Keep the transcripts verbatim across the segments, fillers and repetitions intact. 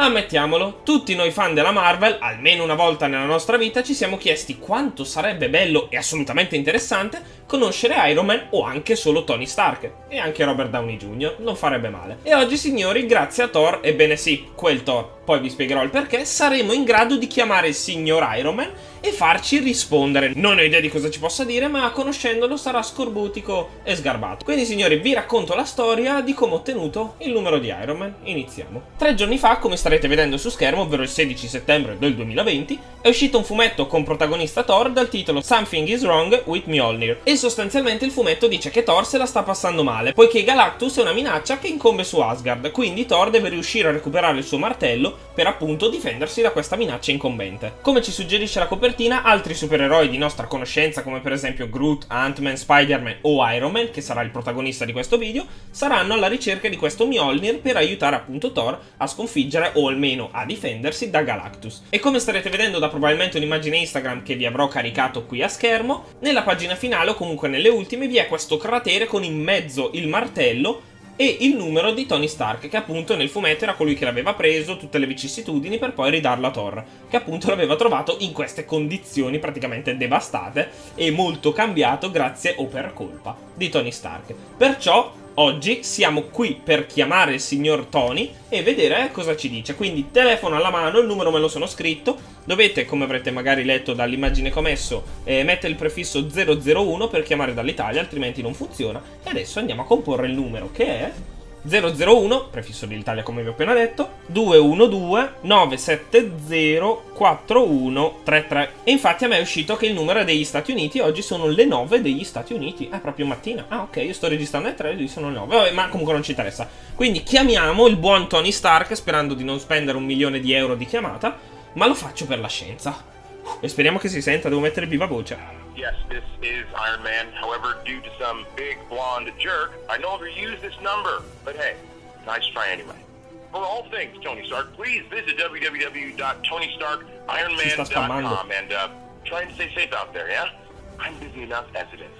Ammettiamolo, tutti noi fan della Marvel, almeno una volta nella nostra vita, ci siamo chiesti quanto sarebbe bello e assolutamente interessante conoscere Iron Man o anche solo Tony Stark. E anche Robert Downey Junior, non farebbe male. E oggi, signori, grazie a Thor, ebbene sì, quel Thor, poi vi spiegherò il perché, saremo in grado di chiamare il signor Iron Man e farci rispondere. Non ho idea di cosa ci possa dire, ma conoscendolo sarà scorbutico e sgarbato. Quindi, signori, vi racconto la storia di come ho ottenuto il numero di Iron Man. Iniziamo. Tre giorni fa, come starete vedendo su schermo, ovvero il sedici settembre del duemilaventi, è uscito un fumetto con protagonista Thor dal titolo Something is Wrong with Mjolnir. E sostanzialmente il fumetto dice che Thor se la sta passando male, poiché Galactus è una minaccia che incombe su Asgard, quindi Thor deve riuscire a recuperare il suo martello per appunto difendersi da questa minaccia incombente. Come ci suggerisce la copertina, altri supereroi di nostra conoscenza, come per esempio Groot, Ant-Man, Spider-Man o Iron Man, che sarà il protagonista di questo video, saranno alla ricerca di questo Mjolnir per aiutare appunto Thor a sconfiggere o almeno a difendersi da Galactus. E come starete vedendo da probabilmente un'immagine Instagram che vi avrò caricato qui a schermo, nella pagina finale o comunque nelle ultime vi è questo cratere con in mezzo il martello e il numero di Tony Stark, che appunto nel fumetto era colui che l'aveva preso, tutte le vicissitudini, per poi ridarlo a Thor, che appunto l'aveva trovato in queste condizioni praticamente devastate e molto cambiato grazie o per colpa di Tony Stark. Perciò oggi siamo qui per chiamare il signor Tony e vedere cosa ci dice. Quindi telefono alla mano, il numero me lo sono scritto, dovete, come avrete magari letto dall'immagine che ho messo, eh, mettere il prefisso zero zero uno per chiamare dall'Italia, altrimenti non funziona. E adesso andiamo a comporre il numero, che è zero zero uno, prefisso dell'Italia come vi ho appena detto, due uno due nove sette zero quattro uno tre tre. E infatti a me è uscito che il numero è degli Stati Uniti, oggi sono le nove degli Stati Uniti. È proprio mattina. Ah ok, io sto registrando alle tre, lì sono le nove. Vabbè, ma comunque non ci interessa. Quindi chiamiamo il buon Tony Stark, sperando di non spendere un milione di euro di chiamata, ma lo faccio per la scienza. E speriamo che si senta, devo mettere viva voce. Yes, this is Iron Man. However, due to some big blonde jerk, I no longer use this number. But hey, nice try anyway. For all things Tony Stark, please visit w w w dot tony stark iron man dot com and uh, try to stay safe out there, yeah? I'm busy enough as it is.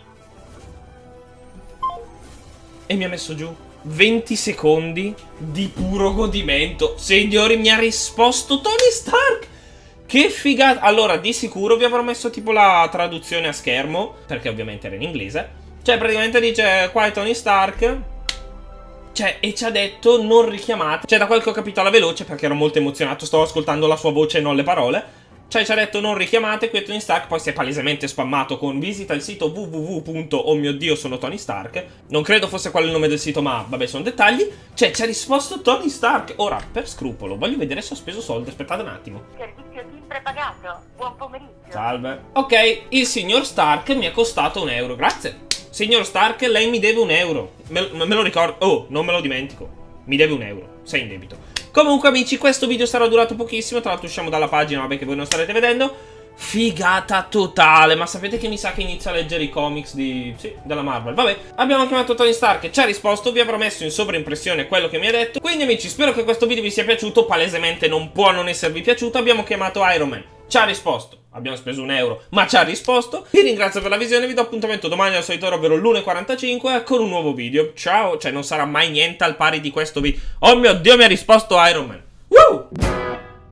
E mi ha messo giù venti secondi di puro godimento. Signori, mi ha risposto Tony Stark! Che figata! Allora, di sicuro vi avrò messo tipo la traduzione a schermo, perché ovviamente era in inglese. Cioè, praticamente dice, qua è Tony Stark, cioè, e ci ha detto non richiamate. Cioè, da quel che ho capito alla veloce, perché ero molto emozionato, stavo ascoltando la sua voce e non le parole. Cioè, ci ha detto non richiamate, qui è Tony Stark, poi si è palesemente spammato con visita il sito w w w. Oh mio Dio, sono Tony Stark. Non credo fosse qual il nome del sito, ma vabbè, sono dettagli. Cioè, ci ha risposto Tony Stark. Ora, per scrupolo, voglio vedere se ho speso soldi, aspettate un attimo. Servizio team prepagato, buon pomeriggio. Salve. Ok, il signor Stark mi è costato un euro, grazie. Signor Stark, lei mi deve un euro. Me, me lo ricordo, oh, non me lo dimentico. Mi deve un euro, sei in debito. Comunque amici, questo video sarà durato pochissimo, tra l'altro usciamo dalla pagina, vabbè, che voi non starete vedendo. Figata totale, ma sapete che mi sa che inizio a leggere i comics di... sì, della Marvel. Vabbè, abbiamo chiamato Tony Stark, ci ha risposto, vi avrò messo in sovraimpressione quello che mi ha detto. Quindi amici, spero che questo video vi sia piaciuto, palesemente non può non esservi piaciuto. Abbiamo chiamato Iron Man, ci ha risposto. Abbiamo speso un euro, ma ci ha risposto. Vi ringrazio per la visione, vi do appuntamento domani al solito ora, ovvero l'una e quarantacinque, con un nuovo video. Ciao, cioè non sarà mai niente al pari di questo video. Oh mio Dio, mi ha risposto Iron Man. Woo!